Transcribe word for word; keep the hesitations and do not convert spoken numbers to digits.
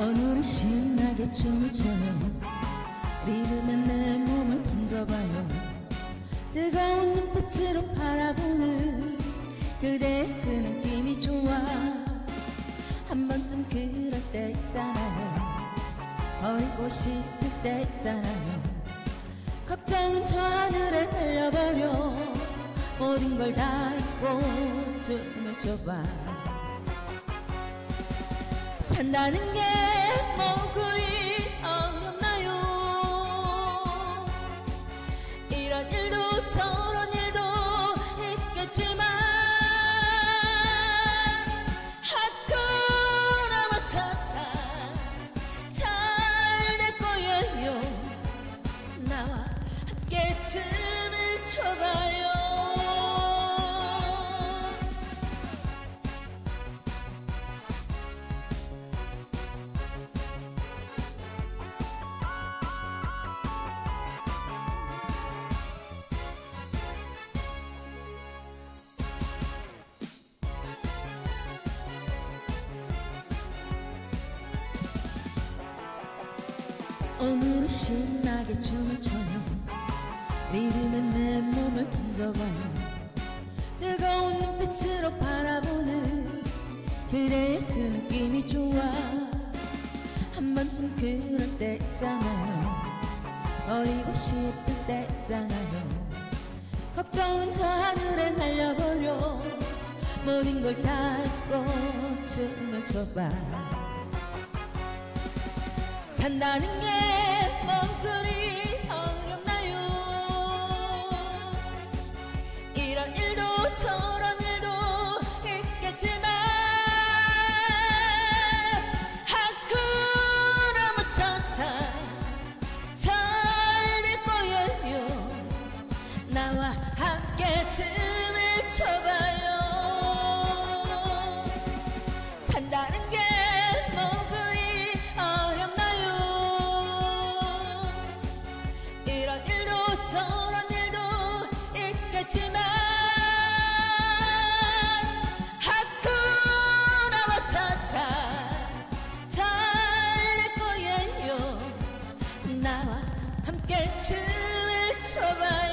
오늘은 신나게 춤을 춰요. 리듬에 내 몸을 던져봐요. 뜨거운 눈빛으로 바라보는 그대의 그 느낌이 좋아. 한 번쯤 그럴 때 있잖아요. 버리고 싶을 때 있잖아요. 걱정은 저 하늘에 달려버려. 모든 걸 다 잊고 춤을 춰봐. 산다는 게 뭐 그리 어렵나요? 이런 일도 저런 일도 있겠지만 하쿠나 마타타 잘 될 거예요. 나와 함께 춤을 춰봐요. 오늘은 신나게 춤을 춰요. 리듬에 내 몸을 던져봐요. 뜨거운 눈빛으로 바라보는 그대의 그 느낌이 좋아. 한 번쯤 그럴 때 있잖아요. 버리고 싶을 때 있잖아요. 걱정은 저 하늘에 날려버려. 모든 걸 다 잊고 춤을 춰봐. 산다는 게 뭐 그리 어렵나요? 이런 일도 저런 일도 있겠지만 하쿠나 마타타 잘 될 거예요. 나와 함께 춤을 춰봐요. 산다는 게 뭐 그리 어렵나요? 이런 일도 저런 일도 있겠지만 하쿠나 마타타 잘 될 거예요. 나와 함께 춤을 춰봐요.